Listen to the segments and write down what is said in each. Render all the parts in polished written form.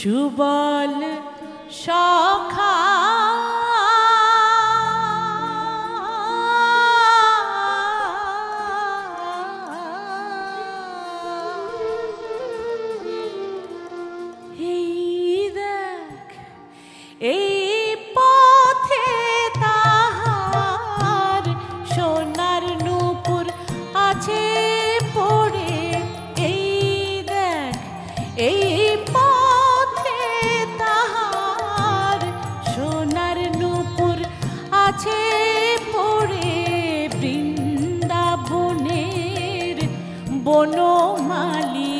সুবল সখা এই পথে তাহার সোনার নূপুর আছে পড়ে। এই দেখ এই পথে তাহার সোনার নূপুর আছে পড়ে। বৃন্দাবনের বনমালী,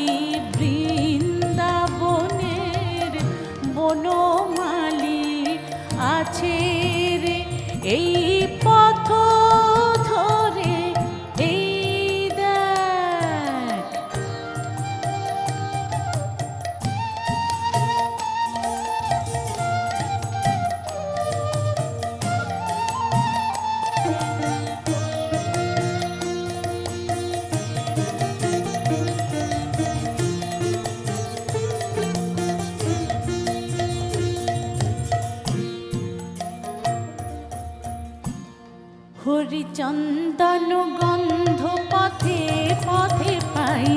বৃন্দাবনের বনমালী আছে রে এই পথ ধরে। এই দেখ হরিচন্দন গন্ধ পথে পথে পাই,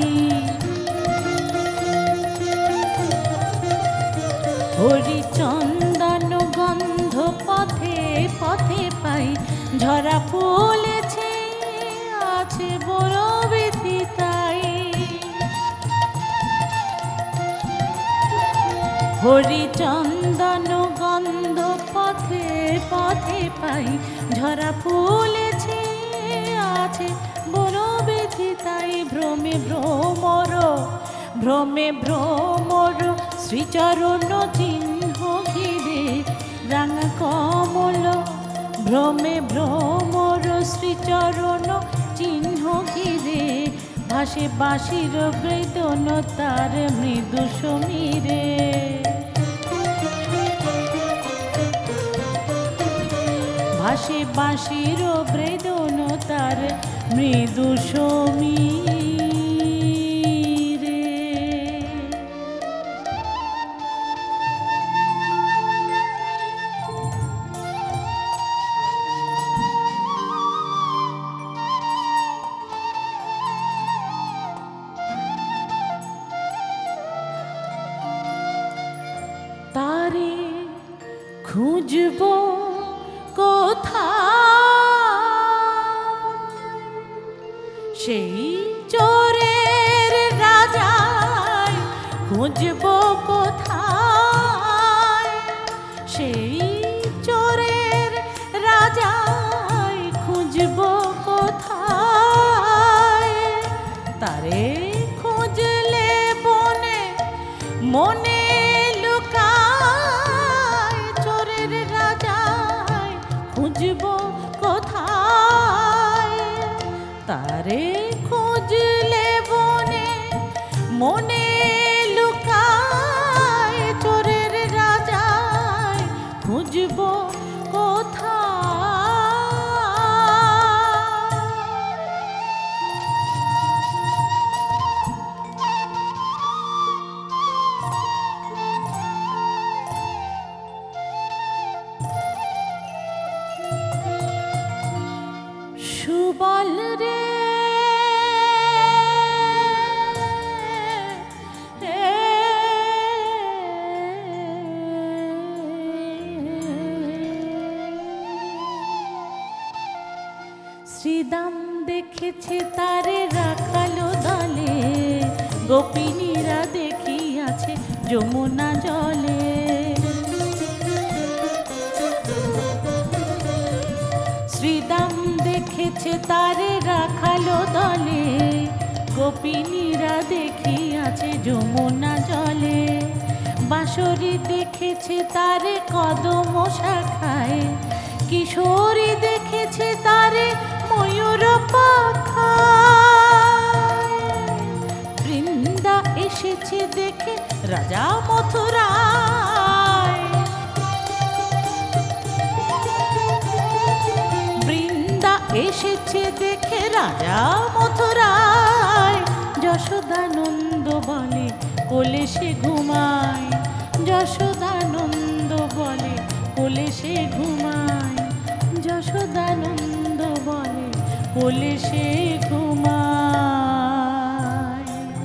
হরিচন্দন গন্ধ পথে পথে পাই। ঝরা ফুলেছে আছে বড় বেশি তাই। হরিচন্দন গন্ধ পথে পথে পাই। ঝরা ফুলেছে আছে বড় বেশি তাই। ভ্রমে ভ্রমর ভ্রমে ভ্রমর শ্রীচরণ চিহ্ন ঘিরে রাঙা কমল। ভ্রমে ভ্রমর শ্রীচরণ চিহ্ন ঘিরে ভাসে বাঁশির বেদন তার মৃদু সমীরে। ভাসে বাঁশির বেদন তার মৃদু সমীরে। তারে খুঁজবো কোথায়, সেই চোরের রাজায় খুঁজবো কোথায়। সেই চোরের রাজায় খুঁজবো কোথায়। তারে খুঁজলে বনে মনে খুঁজবো কোথায়। তারে খুঁজলে বনে মনে লুকায়। চোরের রাজায় খুঁজবো সুবল রে শ্রীদাম দেখেছে তারে রাখালো দলে। গোপিনীরা দেখিয়াছে যমুনা জলে। শ্রীদাম দেখেছে তারে রাখালো দলে। গোপিনীরা দেখিয়াছে যমুনা জলে। বাঁশরী দেখেছে তারে কদম শাখায়। কিশোরী দেখেছে তারে ময়ূর পাখায়। বৃন্দা এসেছে দেখে রাজা মথুরায়। বৃন্দা এসেছে দেখে রাজা মথুরায়। যশোদানন্দ বলে কোলে সে ঘুমায়। যশোদানন্দ বলে কোলে সে ঘুমায়, যশোদানন্দ বলে কোলে সে ঘুমায়।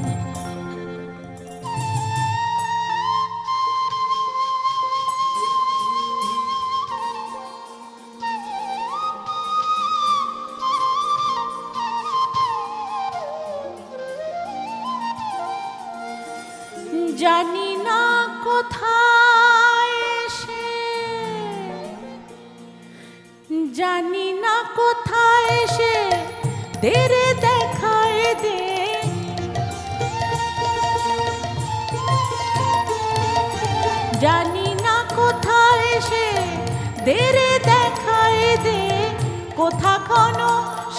জানি না কোথায় সে, জানি না কোথায় সে তেরে দেখায় দে, জানি না কোথায় সে তেরে দেখায় দে, কোথা কোনো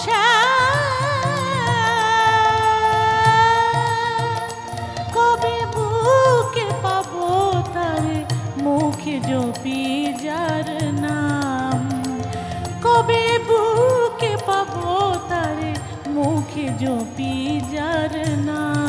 কবে বুকে পাবো তারে মুখে জপি যার নাম, কবে বুকে পাবো তারে মুখে জপি যার নাম।